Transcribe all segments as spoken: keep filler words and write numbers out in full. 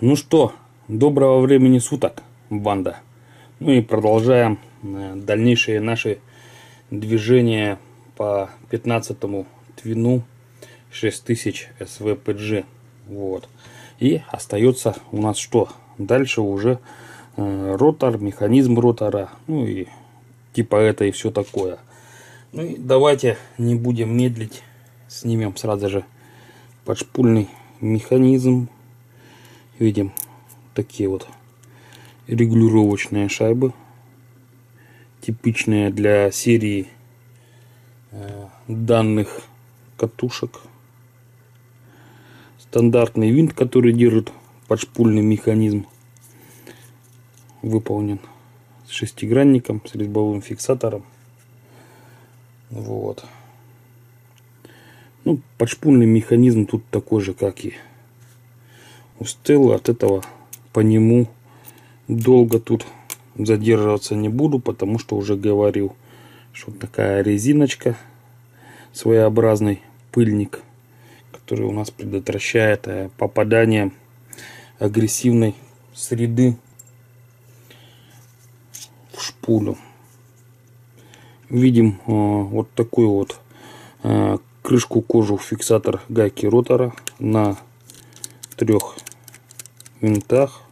Ну что, доброго времени суток, банда. Ну и продолжаем дальнейшие наши движения по пятнадцатому твину шесть тысяч эс вэ пэ джи. Вот. И остается у нас что? Дальше уже э, ротор, механизм ротора, ну и типа это и все такое. Ну и давайте не будем медлить, снимем сразу же подшпульный механизм. Видим такие вот регулировочные шайбы, типичные для серии э, данных катушек. Стандартный винт, который держит подшпульный механизм, выполнен с шестигранником, с резьбовым фиксатором. Вот. Ну, подшпульный механизм тут такой же, как и у Стеллы. От этого по нему долго тут задерживаться не буду, потому что уже говорил, что такая резиночка, своеобразный пыльник, который у нас предотвращает попадание агрессивной среды в шпулю. Видим э, вот такую вот э, крышку кожух фиксатор гайки ротора на трех винтах.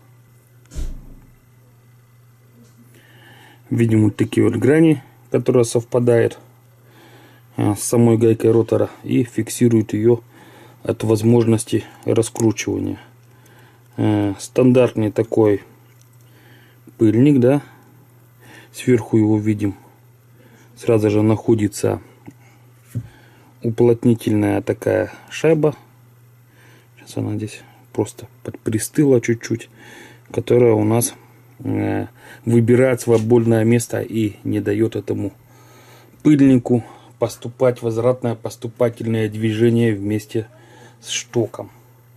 Видим вот такие вот грани, которые совпадают э, с самой гайкой ротора и фиксируют ее от возможности раскручивания. Э, стандартный такой пыльник, да. Сверху его видим, сразу же находится уплотнительная такая шайба. Сейчас она здесь просто подпристыла чуть-чуть, которая у нас э, выбирает свободное место и не дает этому пыльнику поступать возвратное поступательное движение вместе с штоком.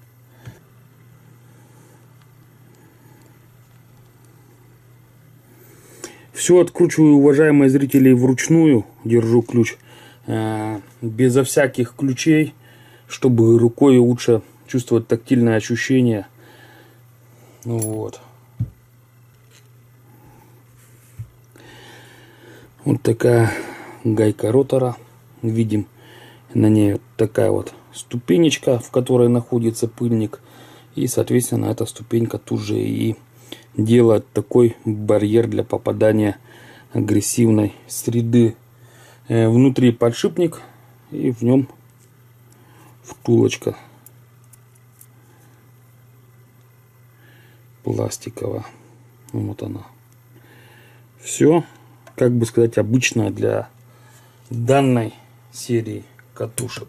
Все откручиваю, уважаемые зрители, вручную. Держу ключ э, безо всяких ключей, чтобы рукой лучше чувствовать тактильное ощущение. Вот. Вот такая гайка ротора. Видим на ней вот такая вот ступенечка, в которой находится пыльник. И, соответственно, эта ступенька тут же и делает такой барьер для попадания агрессивной среды. Э, внутри подшипник, и в нем втулочка пластиковая. Вот она. Все, как бы сказать, обычно для данной серии катушек.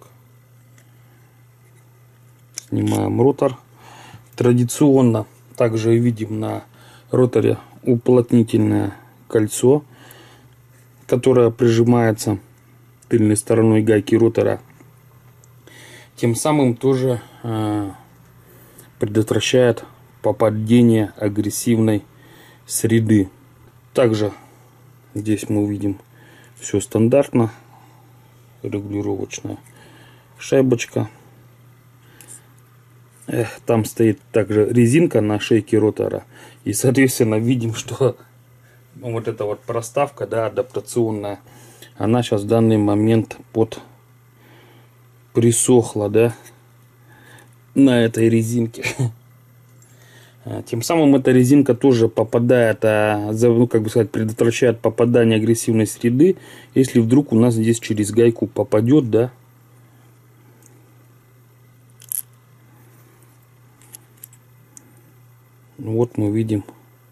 Снимаем ротор. Традиционно также видим на роторе уплотнительное кольцо, которое прижимается тыльной стороной гайки ротора. Тем самым тоже э, предотвращает попадение агрессивной среды. Также здесь мы увидим все стандартно. Регулировочная шайбочка. Эх, там стоит также резинка на шейке ротора. И, соответственно, видим, что вот эта вот проставка, да, адаптационная, она сейчас в данный момент под присохла, да, на этой резинке. Тем самым эта резинка тоже попадает, а, ну, как бы сказать, предотвращает попадание агрессивной среды, если вдруг у нас здесь через гайку попадет, да. Вот мы видим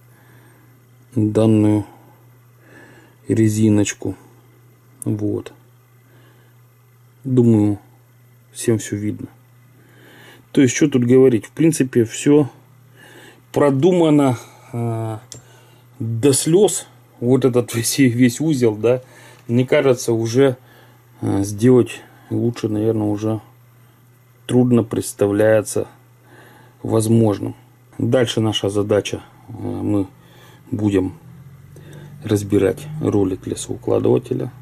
данную резиночку. Вот. Думаю, всем все видно. То есть, что тут говорить? В принципе, все продумано э, до слез. Вот этот весь, весь узел, да. Мне кажется, уже э, сделать лучше, наверное, уже трудно представляется возможным. Дальше наша задача, мы будем разбирать ролик лесоукладывателя.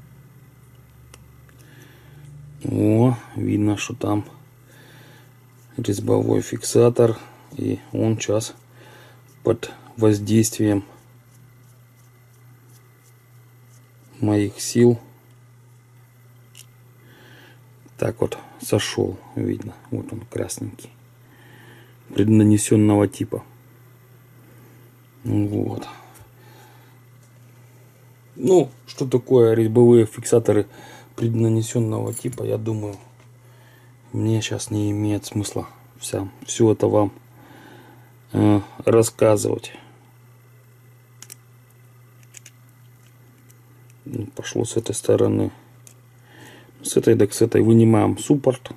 О, видно, что там резьбовой фиксатор, и он сейчас под воздействием моих сил так вот сошел, видно, вот он красненький, преднанесенного типа. Вот. Ну, что такое резьбовые фиксаторы преднанесенного типа, я думаю, мне сейчас не имеет смысла вся, все это вам э, рассказывать. Пошло с этой стороны. С этой, так с этой вынимаем суппорт.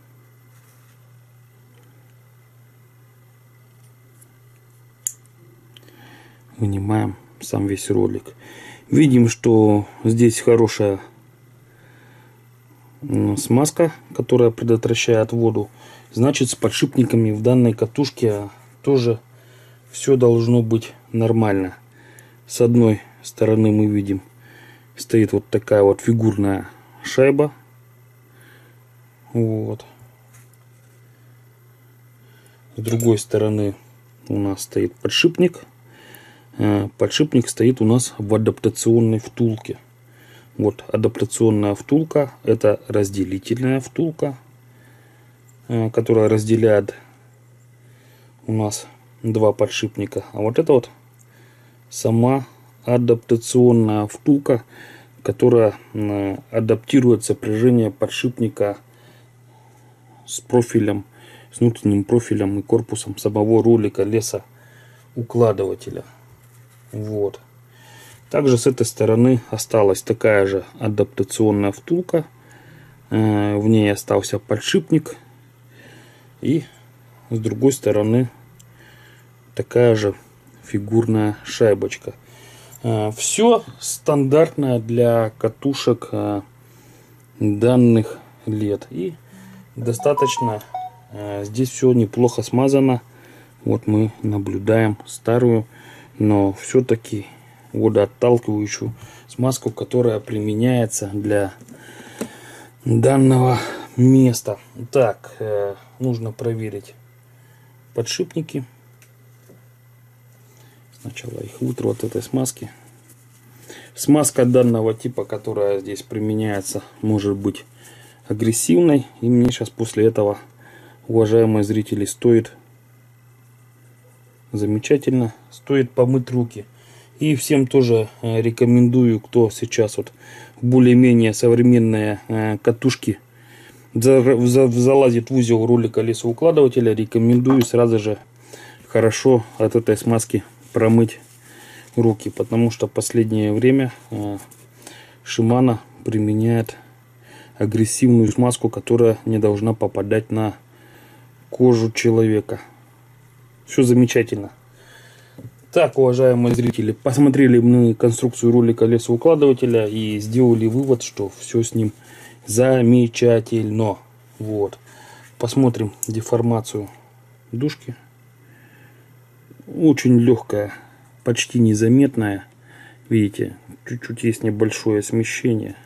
Вынимаем сам весь ролик. Видим, что здесь хорошая смазка, которая предотвращает воду. Значит, с подшипниками в данной катушке тоже все должно быть нормально. С одной стороны мы видим, стоит вот такая вот фигурная шайба. Вот. С другой стороны у нас стоит подшипник. Подшипник стоит у нас в адаптационной втулке. Вот адаптационная втулка, это разделительная втулка, которая разделяет у нас два подшипника. А вот это вот сама адаптационная втулка, которая адаптирует сопряжение подшипника с профилем, с внутренним профилем и корпусом самого ролика лесоукладывателя. Вот. Также с этой стороны осталась такая же адаптационная втулка. В ней остался подшипник. И с другой стороны такая же фигурная шайбочка. Все стандартное для катушек данных лет. И достаточно здесь все неплохо смазано. Вот мы наблюдаем старую, но все-таки водоотталкивающую смазку, которая применяется для данного места. Так, э, нужно проверить подшипники. Сначала их вытру от этой смазки. Смазка данного типа, которая здесь применяется, может быть агрессивной. И мне сейчас после этого, уважаемые зрители, стоит замечательно, стоит помыть руки. И всем тоже рекомендую, кто сейчас вот более-менее современные катушки залазит в узел ролика лесоукладывателя, рекомендую сразу же хорошо от этой смазки промыть руки, потому что в последнее время Shimano применяет агрессивную смазку, которая не должна попадать на кожу человека. Все замечательно. Так, уважаемые зрители, посмотрели мы конструкцию ролика лесоукладывателя и сделали вывод, что все с ним замечательно. Вот. Посмотрим деформацию дужки. Очень легкая, почти незаметная. Видите, чуть-чуть есть небольшое смещение.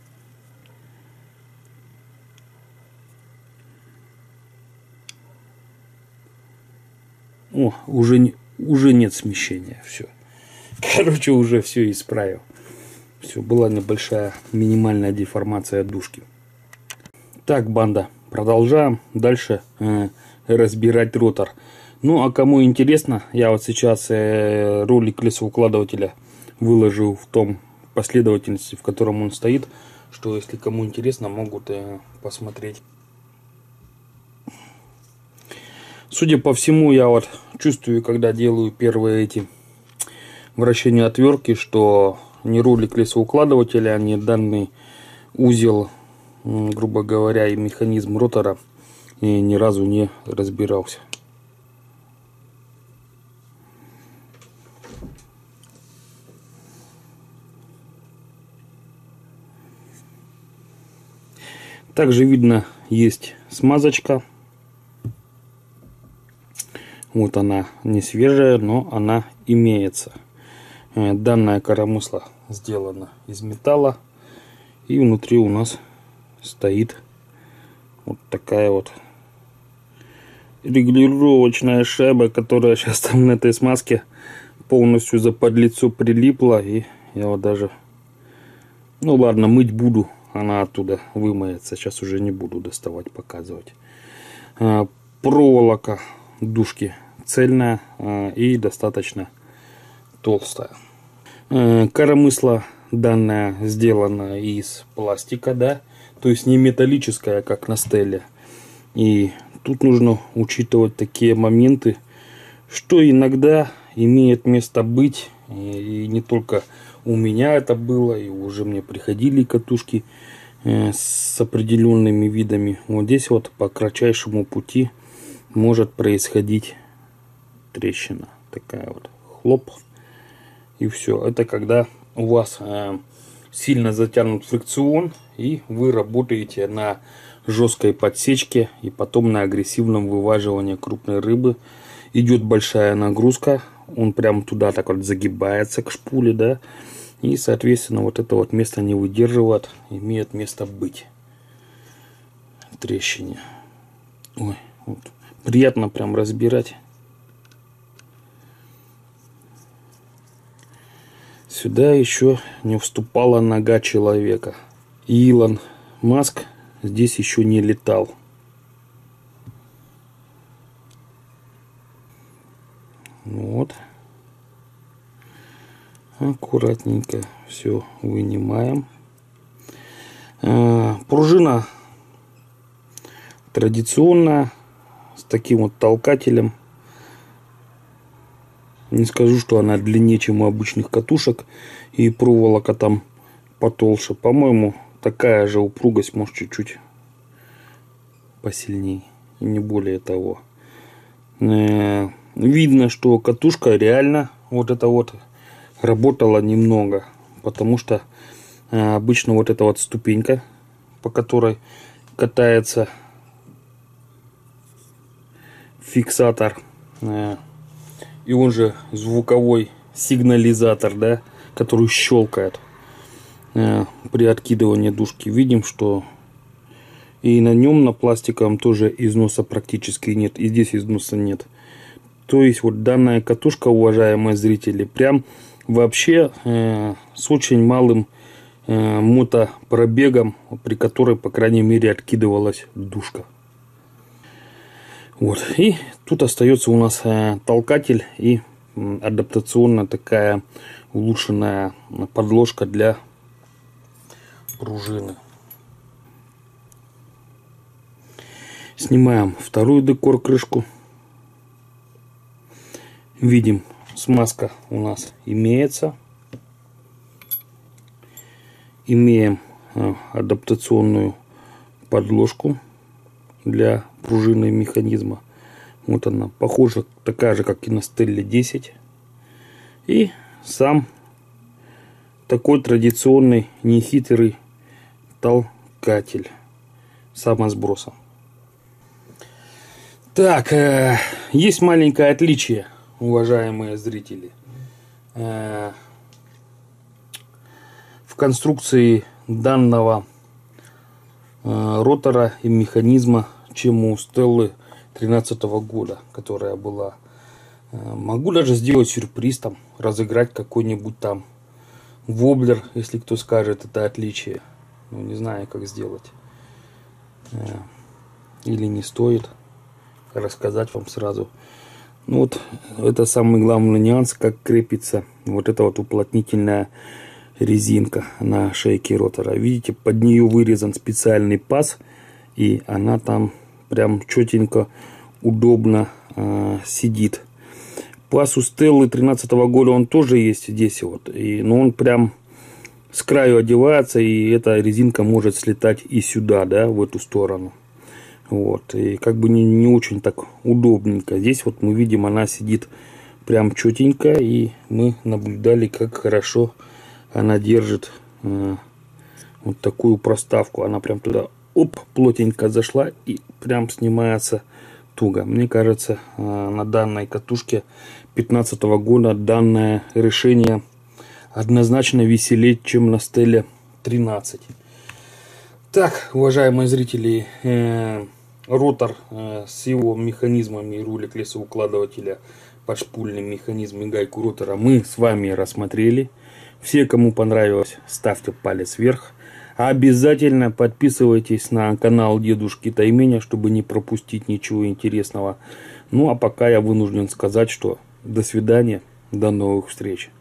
О, уже не... Уже нет смещения, все. Короче, уже все исправил. Все, была небольшая минимальная деформация дужки. Так, банда, продолжаем дальше э, разбирать ротор. Ну, а кому интересно, я вот сейчас э, ролик лесоукладывателя выложил в том последовательности, в котором он стоит, что если кому интересно, могут э, посмотреть. Судя по всему, я вот чувствую, когда делаю первые эти вращения отвертки, что ни ролик лесоукладывателя, ни данный узел, грубо говоря, и механизм ротора и ни разу не разбирался. Также видно, есть смазочка. Вот она не свежая, но она имеется. Данное коромысло сделано из металла. И внутри у нас стоит вот такая вот регулировочная шайба, которая сейчас там на этой смазке полностью за подлицо прилипла. И я вот даже... Ну ладно, мыть буду. Она оттуда вымоется. Сейчас уже не буду доставать, показывать. А, проволока дужки цельная а, и достаточно толстая. А, коромысло данное сделано из пластика, да. То есть не металлическая, как на стеле. И тут нужно учитывать такие моменты, что иногда имеет место быть. И не только у меня это было, и уже мне приходили катушки э, с определенными видами. Вот здесь вот по кратчайшему пути может происходить трещина. Такая вот, хлоп, и все. Это когда у вас э, сильно затянут фрикцион, и вы работаете на жесткой подсечке и потом на агрессивном вываживании крупной рыбы. Идет большая нагрузка, он прям туда так вот загибается к шпуле, да, и соответственно вот это вот место не выдерживает, имеет место быть трещине. Ой, вот. Приятно прям разбирать. Сюда еще не вступала нога человека. Илон Маск здесь еще не летал. Вот. Аккуратненько все вынимаем. А, пружина традиционная, с таким вот толкателем. Не скажу, что она длиннее, чем у обычных катушек. И проволока там потолще. По-моему, такая же упругость, может чуть-чуть посильнее. И не более того. Э-э- видно, что катушка реально вот это вот работала немного. Потому что э- обычно вот эта вот ступенька, по которой катается фиксатор, э- и он же звуковой сигнализатор, да, который щелкает э, при откидывании дужки. Видим, что и на нем, на пластиковом, тоже износа практически нет. И здесь износа нет. То есть вот данная катушка, уважаемые зрители, прям вообще э, с очень малым э, мотопробегом, при которой, по крайней мере, откидывалась дужка. Вот. И тут остается у нас э, толкатель и э, адаптационная такая улучшенная подложка для пружины. Снимаем вторую декор крышку. Видим, смазка у нас имеется. Имеем э, адаптационную подложку для пружины механизма. Вот она, похожа, такая же, как и на Стелле десять. И сам такой традиционный нехитрый толкатель самосброса. Так, э, есть маленькое отличие, уважаемые зрители. Э, в конструкции данного э, ротора и механизма, чем у Стеллы тринадцатого года, которая была. Э, могу даже сделать сюрприз, там, разыграть какой-нибудь там воблер, если кто скажет это отличие. Ну, не знаю, как сделать. Э, или не стоит рассказать вам сразу. Ну вот, это самый главный нюанс, как крепится вот эта вот уплотнительная резинка на шейке ротора. Видите, под нее вырезан специальный паз, и она там прям четенько, удобно э, сидит. Паз у Стеллы тринадцатого года, он тоже есть здесь вот, и, но он прям с краю одевается, и эта резинка может слетать и сюда, да, в эту сторону. Вот, и как бы не, не очень так удобненько. Здесь вот мы видим, она сидит прям четенько, и мы наблюдали, как хорошо она держит э, вот такую проставку. Она прям туда, оп, плотненько зашла и прям снимается туго. Мне кажется, э, на данной катушке пятнадцатого года данное решение однозначно веселее, чем на Стелле тринадцать. Так, уважаемые зрители, э, ротор э, с его механизмами, руль колесоукладывателя, подшпульный механизм и гайку ротора мы с вами рассмотрели. Все, кому понравилось, ставьте палец вверх. Обязательно подписывайтесь на канал Дедушки Тайменя, чтобы не пропустить ничего интересного. Ну а пока я вынужден сказать, что до свидания, до новых встреч.